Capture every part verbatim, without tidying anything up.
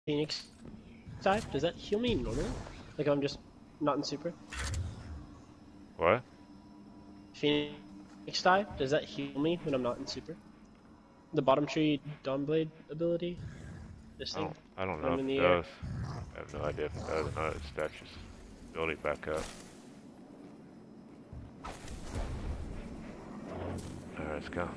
Phoenix dive, does that heal me normally? Like I'm just not in super? What? Phoenix dive, does that heal me when I'm not in super? The bottom tree Dawnblade ability? This I thing? don't, I don't When know I'm if in it the air? does. I have no idea if it does or not. It's that's just build it back up. Alright, let's go.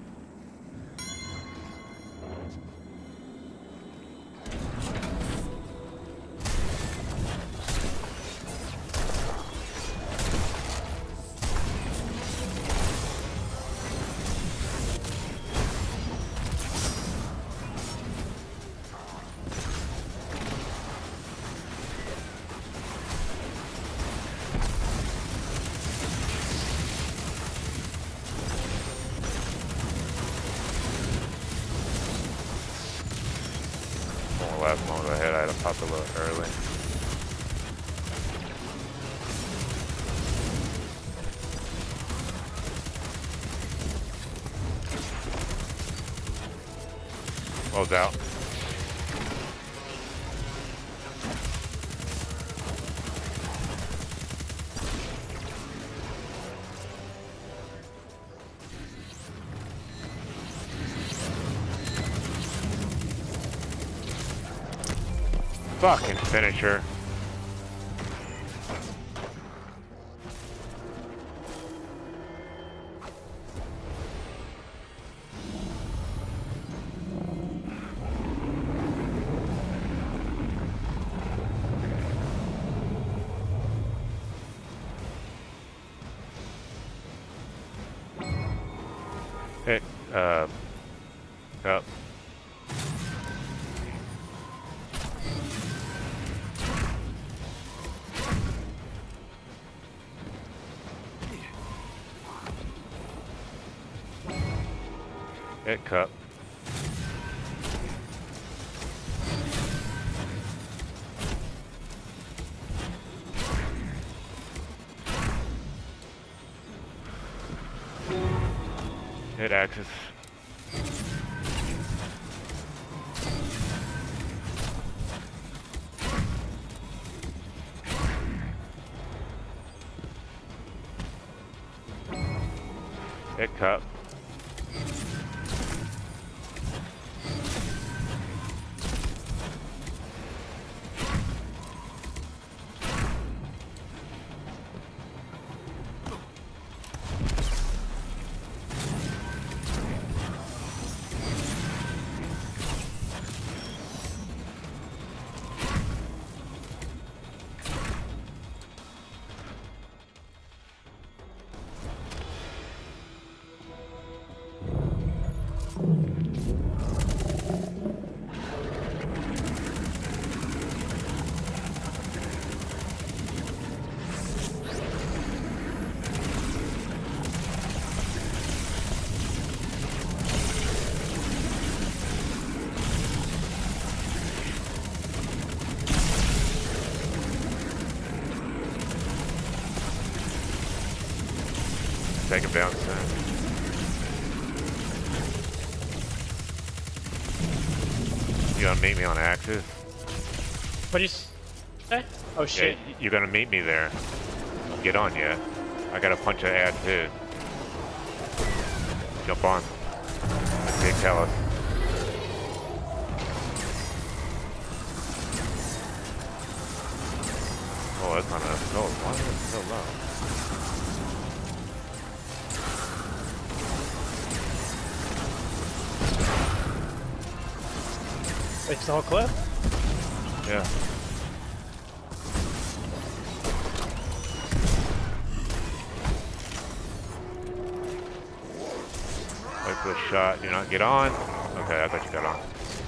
One last moment ahead, I had to pop a little early. Close out. Fucking finisher. Hit, uh, up. Hit cup. Hit axis. Hit cup. Take him down soon. You gonna meet me on axis? What do you say? Oh shit. Yeah, you're gonna meet me there. Don't get on yet. I got a punch of ad too. Jump on. Big Kellis. Oh, that's not enough. Oh, why is it so low? Wait, it's the whole clip? Yeah. Wait for the shot. Do not get on. Okay, I thought you got on.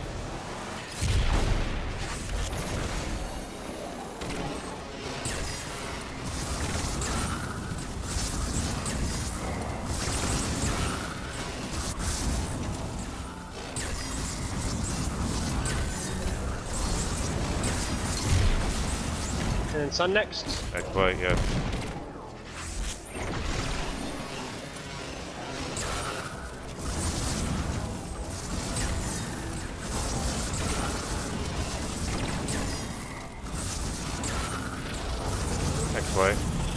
And then sun next? Next play, yes. way.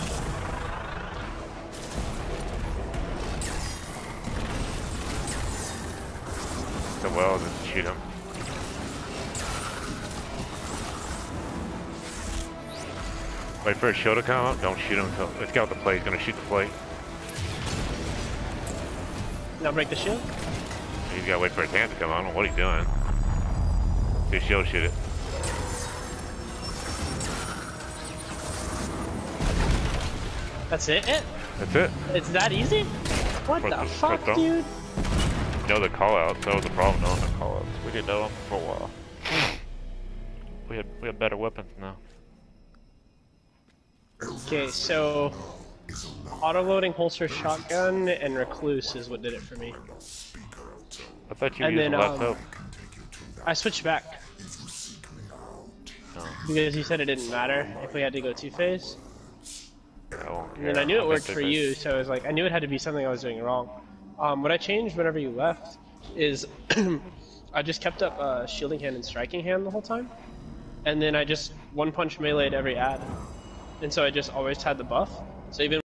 So well, just shoot him. Wait for his shield to come up. Don't shoot him until let's get out the plate. He's gonna shoot the plate. Now break the shield. He's gotta wait for his hand to come. I don't know what he's doing. Do shield shoot it. That's it? That's it. It's that easy? What Press the the- fuck, press down. dude? Know the call outs. That was the problem knowing the call outs. We didn't know them for a while. we had we had better weapons now. Okay, so auto-loading holster shotgun and recluse is what did it for me. I thought you And used then, the left um, hook. I switched back Oh, because you said it didn't matter if we had to go two-phase. I won't And then care. I knew it I'll worked take for it. you, so I was like, I knew it had to be something I was doing wrong. Um, what I changed whenever you left is I just kept up uh, shielding hand and striking hand the whole time, and then I just one punch melee'd every ad, and so I just always had the buff. So even